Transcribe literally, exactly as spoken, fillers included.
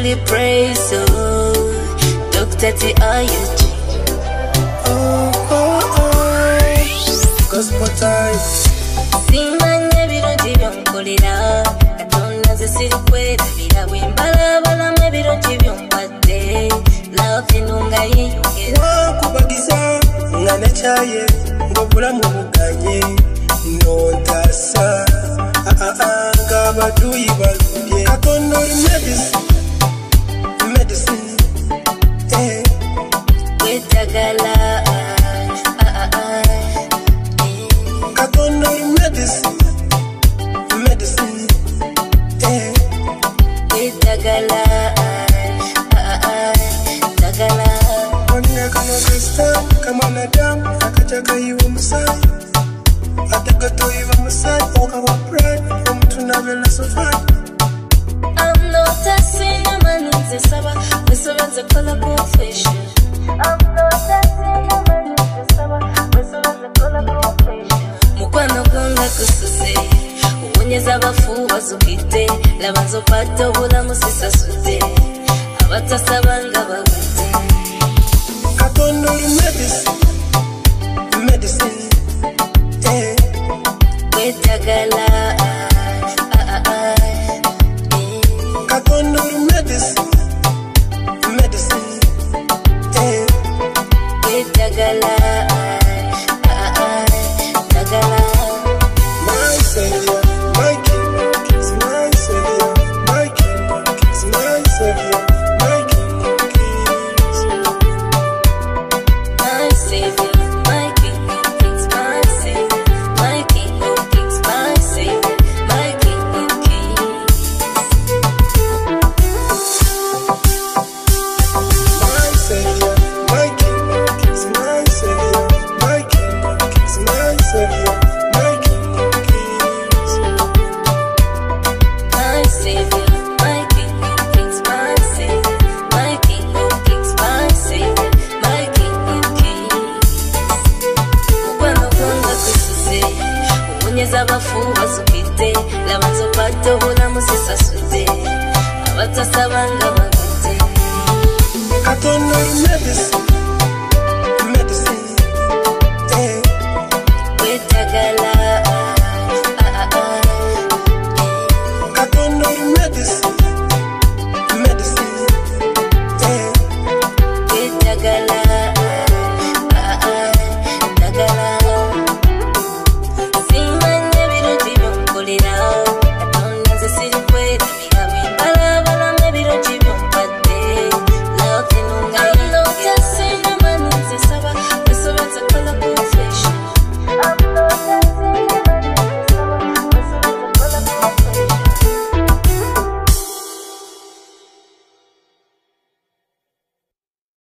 really praise you, Doctor T I U G. Oh, oh, oh, gospel time. Simanye birungi byonkolera, katonda nze siri kwerabira, bwembala balamu ebirungi byompadde, love enunga yeyongera. Wakubagiza nga nekyaye ng'obulamu buganye n'ontasa ng'abaduuyi balubye. Katonda oli medicine, medicine, eh. Wetagala, Katonda oli medicine, medicine, eh. Wetagala, tagala. Onina kano krista kama nadamu akaja kayiwa omusaayi ate gatoyiva musaayi okaba pride omuntu nabela sofani. I'm not a sinner, man, it's a saba. We surrender color confession. I'm not a sinner, man, it's a saba. We surrender color confession. Mukwano konga kususe, uonyeza abafu bazukite, labanzo pata obulamu sisasute, abatasabanga bawite. Katonda oli medicine, medicine, eh. Wetagala, Katonda oli medicine, medicine, eh. Wetagala, tagala. My savior, my king of kings, my savior, my king of kings, my savior, my king of kings. My savior, my king of kings, my savior, my king of kings, my savior, my king of kings. My savior, my king of kings, my savior, my king of kings, my savior, my king of kings. My savior, my king of kings, my savior, my king of kings, my savior, my king of kings. Mukwano konga kususe, uonyeza abafu bazukite, labanzo pata obulamu sisasute.